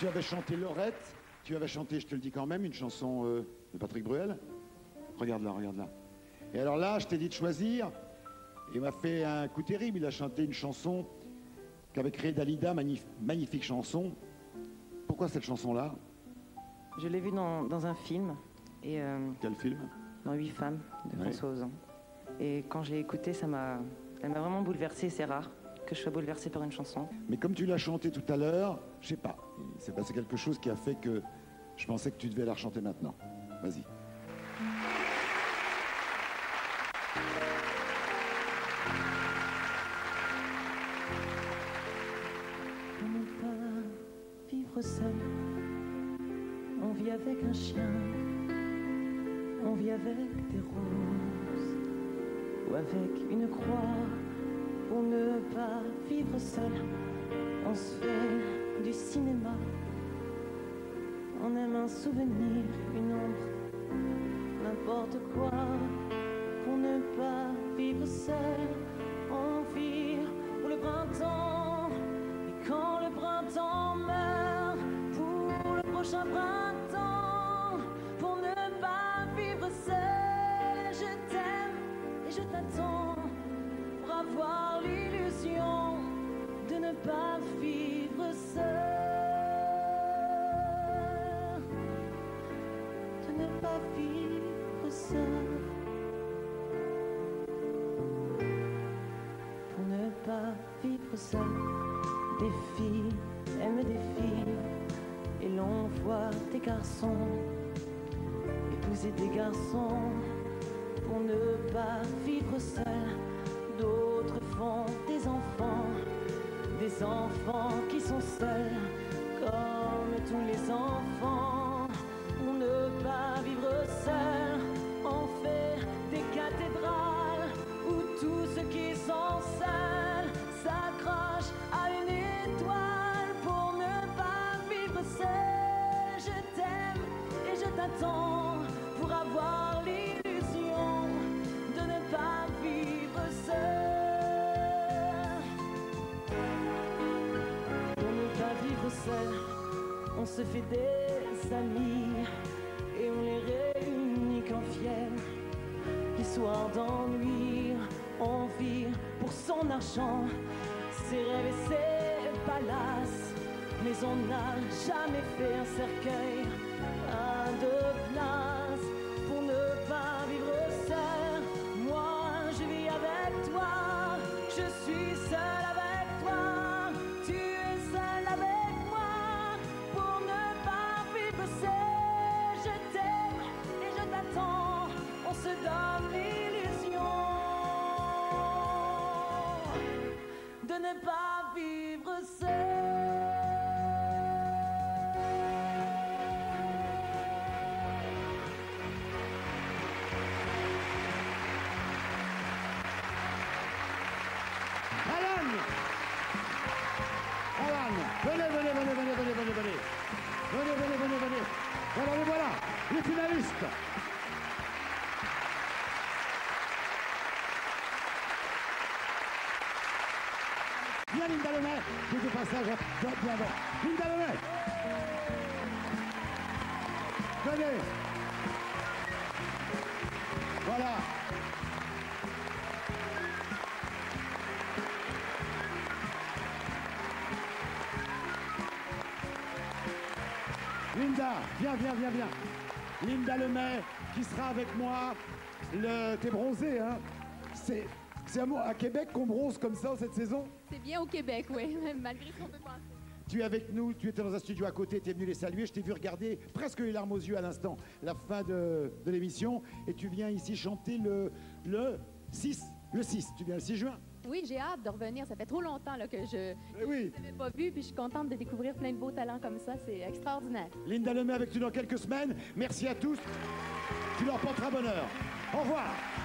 Tu avais chanté Lorette, tu avais chanté, je te le dis quand même, une chanson de Patrick Bruel. Regarde là, regarde là. Et alors là, je t'ai dit de choisir. Il m'a fait un coup terrible. Il a chanté une chanson qu'avait créée Dalida, magnifique chanson. Pourquoi cette chanson-là? Je l'ai vue dans un film. Et, Quel film? Dans 8 femmes de François Ozon. Et quand j'ai écouté, elle m'a vraiment bouleversée. C'est rare que je sois bouleversée par une chanson. Mais comme tu l'as chanté tout à l'heure, je sais pas. Il s'est passé quelque chose qui a fait que je pensais que tu devais la chanter maintenant. Vas-y. Seul. On vit avec un chien, on vit avec des roses ou avec une croix. Pour ne pas vivre seul, on se fait du cinéma. On aime un souvenir, une ombre, n'importe quoi. Pour ne pas vivre seul, on vit pour le printemps. Et quand le printemps meurt, prochain printemps, pour ne pas vivre seul, je t'aime et je t'attends pour avoir l'illusion de ne pas vivre seul, de ne pas vivre seul, pour ne pas vivre seul. Des filles aiment des filles. Et l'on voit des garçons épouser des garçons pour ne pas vivre seul. D'autres font des enfants qui sont seuls, comme tous les enfants. Pour ne pas vivre seul, on fait des cathédrales où tous ceux qui sont seuls s'accrochent à une étoile. Pour ne pas vivre seul, je t'aime et je t'attends pour avoir l'illusion de ne pas vivre seul. Pour ne pas vivre seul, on se fait des amis et on les réunit quand viennent les soirs d'ennui. On vit pour son argent, ses rêves et ses palaces. Mais on n'a jamais fait un cercueil à 2 places. Pour ne pas vivre seul, moi je vis avec toi. Je suis seul avec toi, tu es seul avec moi. Pour ne pas vivre seul, je t'aime et je t'attends. On se donne l'illusion de ne pas vivre seul. Venez. Voilà, les voilà, les finalistes. Viens Linda Lemay, qui est de passage bien avant. Linda Lemay. Venez. Voilà. Linda, viens. Linda Lemay, qui sera avec moi. T'es bronzée, hein? C'est à Québec qu'on bronze comme ça cette saison? C'est bien au Québec, oui, malgré ce qu'on peut penser. Tu es avec nous, tu étais dans un studio à côté, tu es venu les saluer. Je t'ai vu regarder presque les larmes aux yeux à l'instant, la fin de l'émission. Et tu viens ici chanter le 6. Tu viens le 6 juin. Oui, j'ai hâte de revenir. Ça fait trop longtemps là, que je ne t'avais pas vu, puis je suis contente de découvrir plein de beaux talents comme ça. C'est extraordinaire. Linda Lemay avec nous dans quelques semaines. Merci à tous. Tu leur porteras bonheur. Au revoir.